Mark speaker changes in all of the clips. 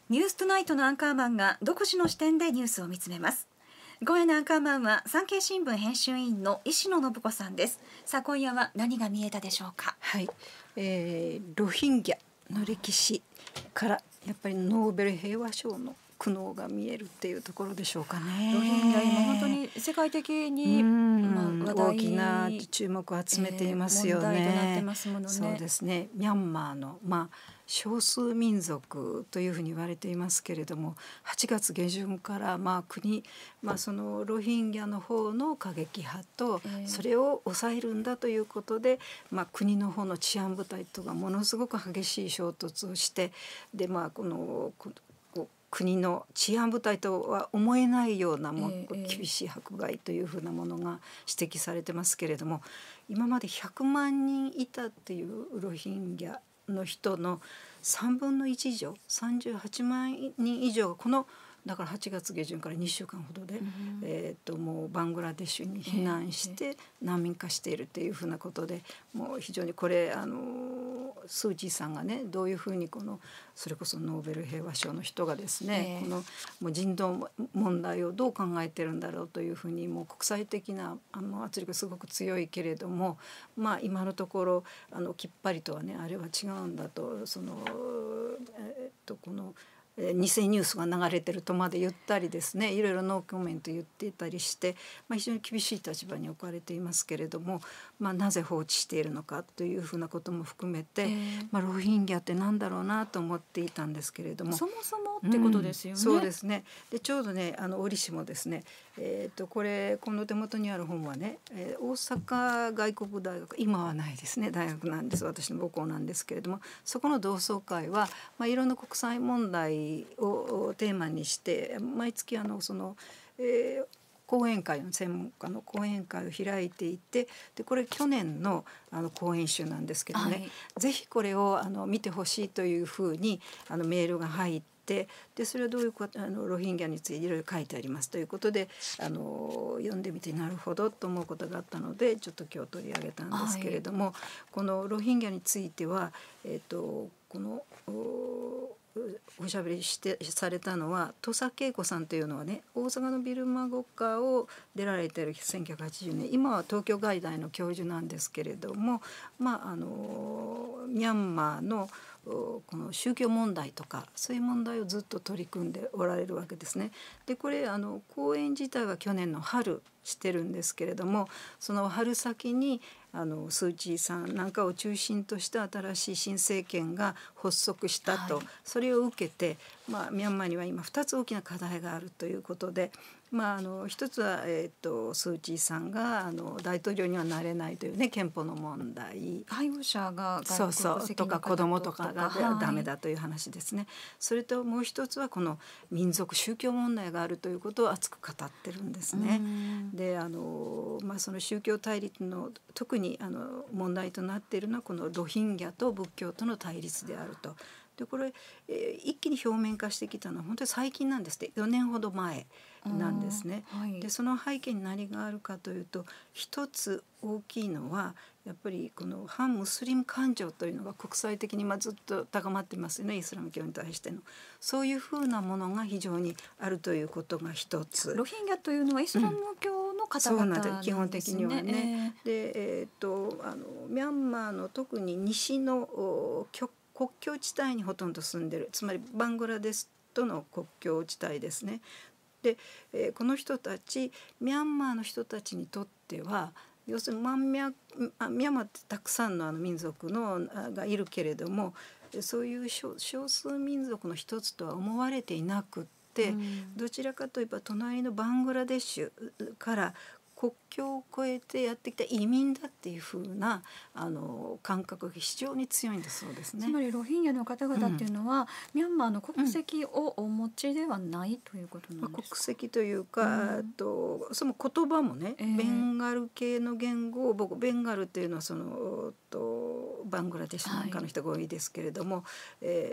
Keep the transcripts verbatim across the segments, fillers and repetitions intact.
Speaker 1: ニューストゥナイトのアンカーマンが独自の視点でニュースを見つめます。今夜のアンカーマンは産経新聞編集委員の石野信子さんです。さあ今夜は何が見えたでしょうか。
Speaker 2: はい、えー、ロヒンギャの歴史からやっぱりノーベル平和賞の苦悩が見えるっていうところでしょうかね。
Speaker 1: ロヒンギャ今本当に世界的に、まあ、話題
Speaker 2: 大きな注目を集めていますよね。
Speaker 1: えー、問題となってますものね。
Speaker 2: そうですね。ミャンマーのまあ少数民族というふうに言われていますけれども、はちがつ下旬からまあ国、まあ、そのロヒンギャの方の過激派とそれを抑えるんだということで、まあ、国の方の治安部隊とがものすごく激しい衝突をして、でまあこの国の治安部隊とは思えないようなもう厳しい迫害というふうなものが指摘されてますけれども、今までひゃくまんにんいたっていうロヒンギャの人のさんぶんのいち以上さんじゅうはちまんにん以上がこのだからはちがつ下旬からにしゅうかんほどで、うん、えー、ともうバングラデシュに避難して難民化しているというふうなことで、もう非常にこれあのスー・チーさんがねどういうふうにこのそれこそノーベル平和賞の人がですね、えー、このもう人道問題をどう考えてるんだろうというふうにもう国際的なあの圧力がすごく強いけれども、まあ今のところあのきっぱりとはねあれは違うんだと、そのえー、っとこの偽ニュースが流れてるとまで言ったりですね、いろいろノーコメント言っていたりして、まあ、非常に厳しい立場に置かれていますけれども、まあ、なぜ放置しているのかというふうなことも含めて、えーまあ、ロヒンギャってなんだろうなと思っていたんですけれども、
Speaker 1: そもそもってことですよね。
Speaker 2: うん、そうですね。でちょうどねあの折しもですね、えー、とこれこの手元にある本はね、えー、大阪外国大学、今はないですね大学なんです、私の母校なんですけれども、そこの同窓会は、まあ、いろんな国際問題をテーマにして毎月あのその、えー、講演会の専門家の講演会を開いていて、でこれ去年のあの講演集なんですけどね、はい、ぜひこれをあの見てほしいというふうにあのメールが入って、でそれはどういうことあのロヒンギャについていろいろ書いてありますということで、あの読んでみてなるほどと思うことがあったのでちょっと今日取り上げたんですけれども、はい、このロヒンギャについては、えーと、このおしゃべりしてされたのは土佐恵子さんというのはね、大阪のビルマ語科を出られているせんきゅうひゃくはちじゅうねん、今は東京外大の教授なんですけれども、まああのミャンマーのこの宗教問題とかそういう問題をずっと取り組んでおられるわけですね。でこれあの講演自体は去年の春してるんですけれども、その春先にあのスー・チーさんなんかを中心とした新しい新政権が発足したと、はい、それを受けて、まあ、ミャンマーには今ふたつ大きな課題があるということで、まあ、あの一つは、えー、とスー・チーさんがあの大統領にはなれないというね憲法の問題、
Speaker 1: 配偶者が
Speaker 2: そうそうとか子供とかがダメだという話ですね、はい、それともう一つはこの民族宗教問題があるということを熱く語ってるんですね。であの、まあ、その宗教対立の特にあの問題となっているのはこのロヒンギャと仏教との対立であると。でこれ、えー、一気に表面化してきたのは本当に最近なんですって、よねんほど前なんですね。はい、でその背景に何があるかというと、一つ大きいのはやっぱりこの反ムスリム感情というのが国際的にまあずっと高まってますよね、イスラム教に対しての。そういうふうなものが非常にあるということが一つ。
Speaker 1: ロヒンギャというのはイスラム教の方々なんですね。
Speaker 2: そうなんです、基本的にはね。えー、で、えー、っとあのミャンマーの特に西の極国境地帯にほとんど住んでる、つまりバングラデシュとの国境地帯ですね。で、えー、この人たちミャンマーの人たちにとっては要するにミャンマーってたくさんのあの民族のがいるけれども、そういう少数民族の一つとは思われていなくって、うん、どちらかといえば隣のバングラデシュから国境を越えてやってきた移民だっていう風なあの感覚が非常に強いんだそうですね。
Speaker 1: つまりロヒンギャの方々っていうのは、うん、ミャンマーの国籍をお持ちではないということなんですか。
Speaker 2: まあ、国籍というか、うん、とその言葉もね、えー、ベンガル系の言語を僕ベンガルっていうのはそのとバングラデシュなんかの人が多いですけれども、はい、え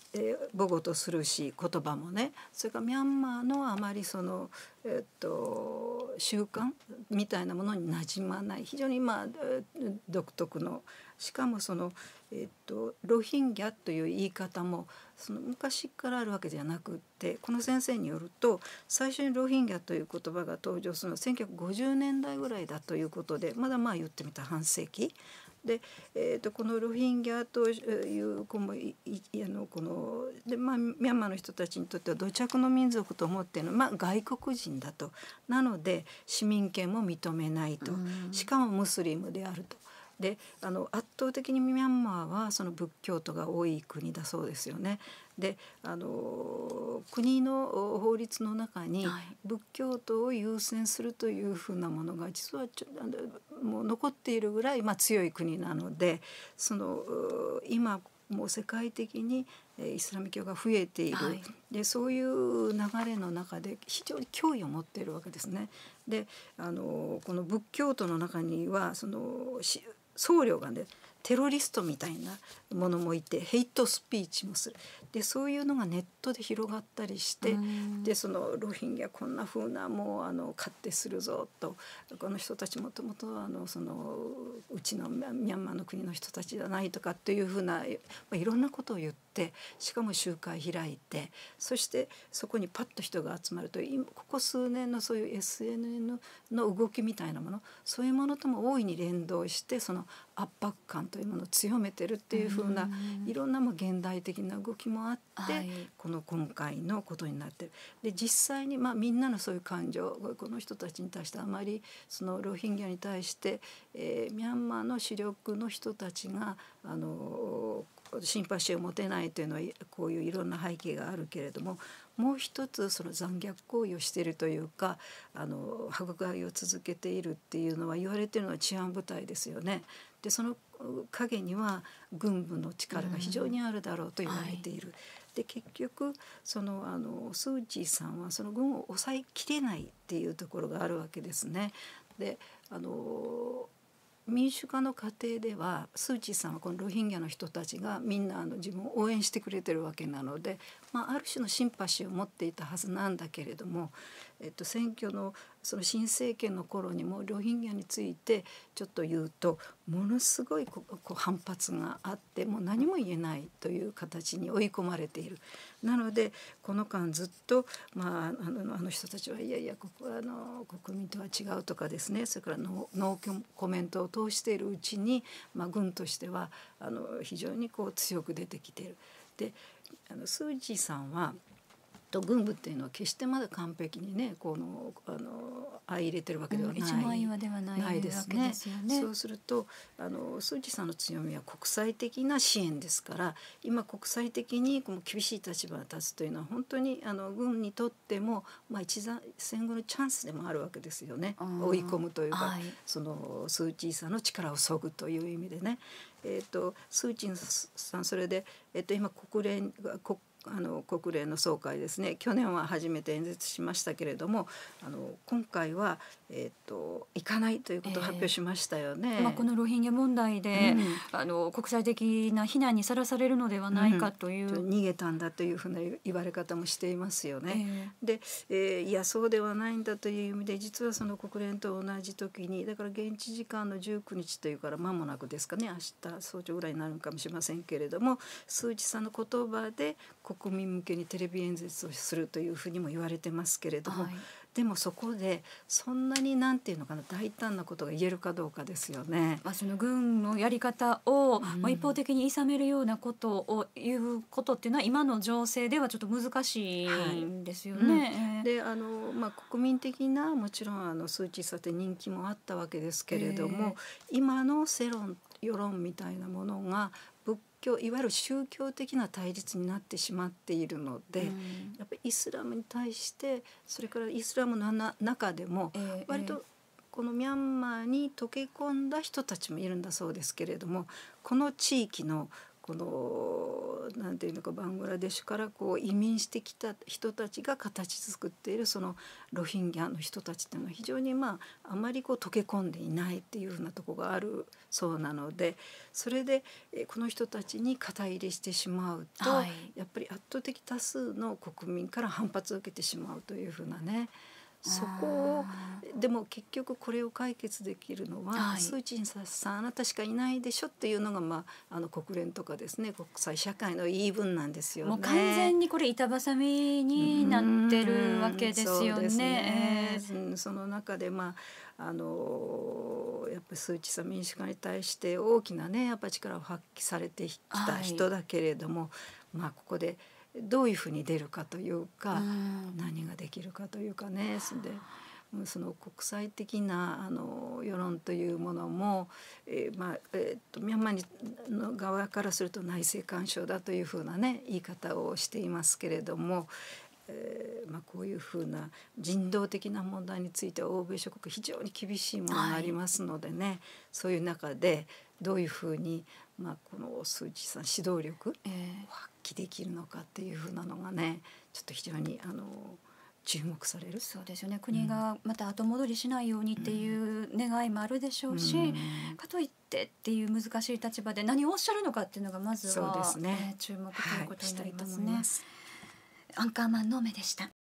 Speaker 2: えー、母語とするし言葉もね、それからミャンマーのあまりその、えっと、習慣みたいなものに馴染まない非常にまあ独特の、しかもその、えっと、ロヒンギャという言い方もその昔からあるわけじゃなくって、この先生によると最初にロヒンギャという言葉が登場するのはせんきゅうひゃくごじゅうねんだいぐらいだということで、まだまあ言ってみた半世紀で、えー、とこのロヒンギャという子もいいあのこので、まあ、ミャンマーの人たちにとっては土着の民族と思っているのは、まあ、外国人だと。なので市民権も認めないと、しかもムスリムであると。であの圧倒的にミャンマーはその仏教徒が多い国だそうですよね。であの国の法律の中に仏教徒を優先するというふうなものが実はちょあのもう残っているぐらい、まあ、強い国なので、その今もう世界的にイスラム教が増えている、はい、でそういう流れの中で非常に脅威を持っているわけですね。であのこの仏教徒の中にはその僧侶がねテロリストみたいなものもいて、ヘイトスピーチもする。でそういうのがネットで広がったりして、でそのロヒンギャこんな風なもうあの勝手するぞと、この人たちもともとあのそのうちのミャンマーの国の人たちじゃないとかっていう風な、まあ、いろんなことを言って、しかも集会開いて、そしてそこにパッと人が集まると、今ここ数年のそういう エスエヌエヌ の動きみたいなもの、そういうものとも大いに連動して、その圧迫感というものを強めてるっていう風な、いろんなも現代的な動きもあって、はい、この今回のことになってる。で実際にまあみんなのそういう感情、この人たちに対してあまりそのロヒンギャに対して、えー、ミャンマーの主力の人たちがあのシンパシーを持てないというのはこういういろんな背景があるけれども、もう一つその残虐行為をしているというか、あの迫害を続けているっていうのは言われているのは治安部隊ですよね。でその陰には軍部の力が非常にあるだろうと言われている。うん、はい、で結局そのあのスー・チーさんはその軍を抑えきれないっていうところがあるわけですね。であの民主化の過程ではスー・チーさんはこのロヒンギャの人たちがみんなあの自分を応援してくれてるわけなので、まあ、ある種のシンパシーを持っていたはずなんだけれども、えっと、選挙のその新政権の頃にもロヒンギャについてちょっと言うとものすごいこうこう反発があって、もう何も言えないという形に追い込まれている。なのでこの間ずっと、まあ、あのあの人たちはいやいやここはあの国民とは違うとかですね、それからノー、ノーコメントを通しているうちに、まあ、軍としてはあの非常にこう強く出てきている。であのスー・チーさんはと軍部っていうのは決してまだ完璧にねこのあの相入れてるわけではない、うん、
Speaker 1: 一枚岩ではない、ないですね。
Speaker 2: そうするとあのスー・チーさんの強みは国際的な支援ですから、今国際的にこの厳しい立場に立つというのは本当にあの軍にとっても、まあ、一戦後のチャンスでもあるわけですよね。追い込むというか、はい、そのスー・チーさんの力を削ぐという意味でね。えー、とスー・チーさんそれで、えー、と今国連国あの国連の総会ですね、去年は初めて演説しましたけれども、あの今回は、えー、と行かないということを発表しましたよね。
Speaker 1: えーまあ、このロヒンギャ問題で、うん、あの国際的な非難にさらされるのではないかという、
Speaker 2: うん、逃げたんだというふうな言われ方もしていますよね。えー、で、えー、いやそうではないんだという意味で、実はその国連と同じ時に、だから現地時間のじゅうくにちというから間もなくですかね、明日早朝ぐらいになるかもしれませんけれども、スー・チーさんの言葉で国民向けにテレビ演説をするというふうにも言われてますけれども、はい、でもそこでそんなになんていうのかな、大胆なことが言えるかどうかですよね。
Speaker 1: まあ、その軍のやり方を、うん、まあ、一方的に諌めるようなことを言うことっていうのは今の情勢ではちょっと難しいんですよね。はい、
Speaker 2: うん、であの、まあ、国民的なもちろんあのスー・チーさんって人気もあったわけですけれども、えー、今の世論世論みたいなものが仏教いわゆる宗教的な対立になってしまっているので、うん、やっぱりイスラムに対して、それからイスラムのな中でも割とこのミャンマーに溶け込んだ人たちもいるんだそうですけれども、この地域のこのなんていうのかバングラデシュからこう移民してきた人たちが形作っているそのロヒンギャの人たちっていうのは非常にまああまりこう溶け込んでいないっていうふうなところがあるそうなので、それでえこの人たちに肩入れしてしまうと、
Speaker 1: はい、
Speaker 2: やっぱり圧倒的多数の国民から反発を受けてしまうというふうなね。そこをでも結局これを解決できるのは、
Speaker 1: はい、
Speaker 2: スー・チンさんあなたしかいないでしょっていうのが、まあ、あの国連とかですね国際社会の言い分なんですよね。
Speaker 1: もう完全にこれ板挟みになってるわけですよね。
Speaker 2: そうですね、うん、その中でまああのやっぱりスー・チーさん民主化に対して大きなねやっぱ力を発揮されてきた人だけれども、はい、まあここでどういうふうに出るかというか、うん、何ができるかというかね、でその国際的なあの世論というものも、えーまあえー、とミャンマーの側からすると内政干渉だというふうなね言い方をしていますけれども、えーまあ、こういうふうな人道的な問題については欧米諸国非常に厳しいものがありますのでね、はい、そういう中でどういうふうに、まあ、このスー・チーさん指導力を発揮できるのかっていうふうなのがねちょっと非常にあの注目される。
Speaker 1: そうですよね。国がまた後戻りしないようにっていう願いもあるでしょうし、うん、かといってっていう難しい立場で何をおっしゃるのかっていうのがまずは、
Speaker 2: そうですね、
Speaker 1: えー、注目ということになりますね。
Speaker 2: はい、したいと思います。
Speaker 1: アンカーマンの目でした。